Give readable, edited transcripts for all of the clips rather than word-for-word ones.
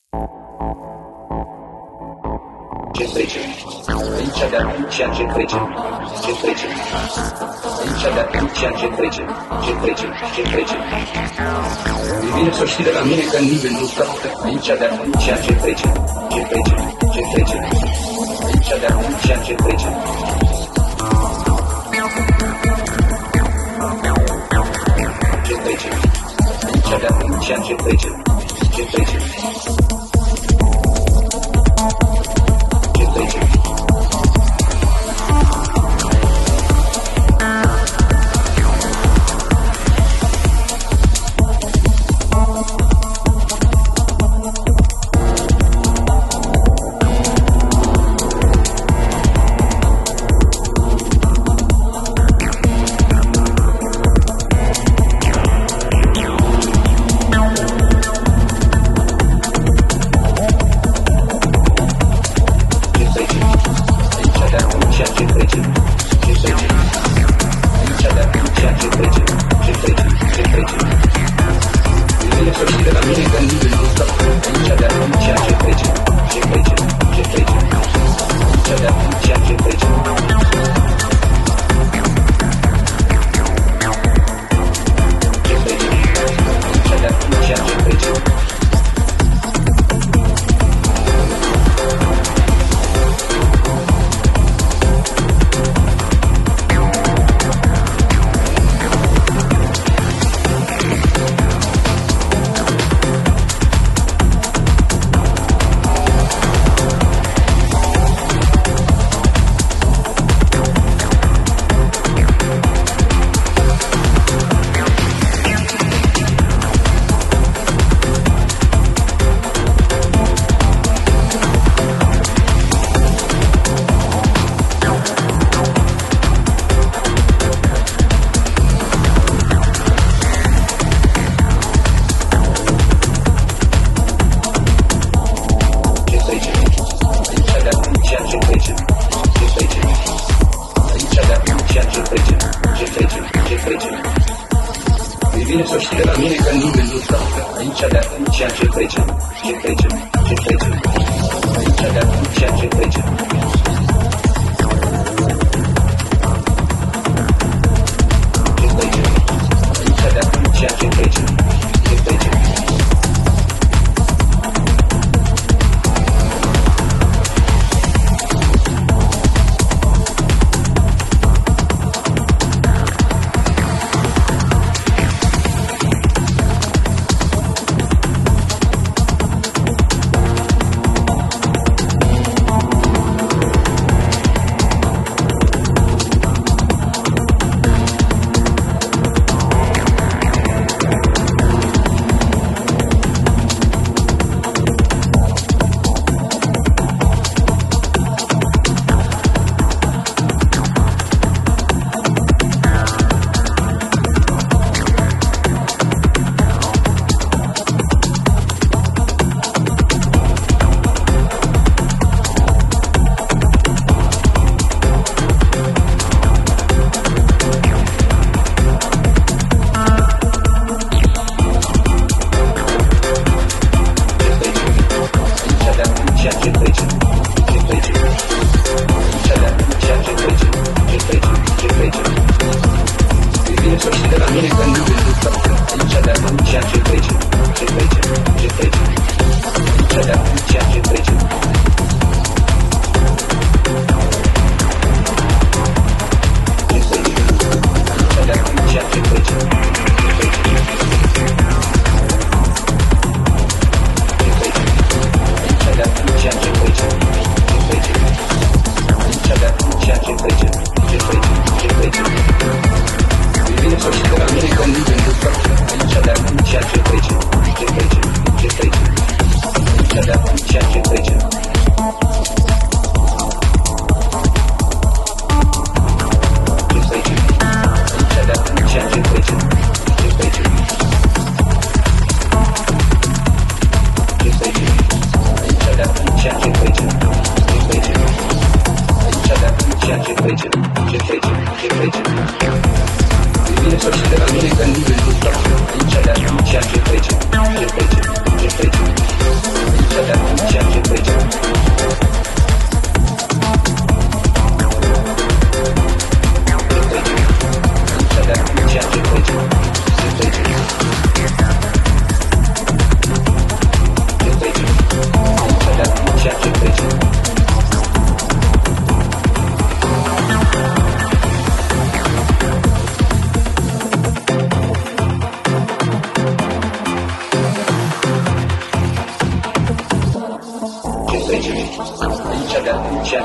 ce trecem, aici de acum ceea ce trecem, ce trecem, aici de acum ceea ce trecem, ce trecem, ce trecem. E bine să știi de la mine că în nivelul ăsta, aici de acum ceea ce trecem, ce trecem, ce trecem, aici de acum ceea ce trecem. Ce trecem, aici de acum ceea ce trecem, ce trecem.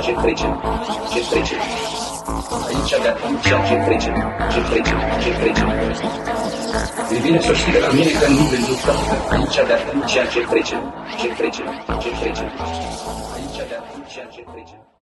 ce trecem, ce trecem. Aici de atunci ce trecem, ce trecem, ce trecem. Îi vine să știi de la mine că nu vei lupta. Aici de atunci ce trecem, ce trecem, ce trecem. Aici de atunci ce trecem.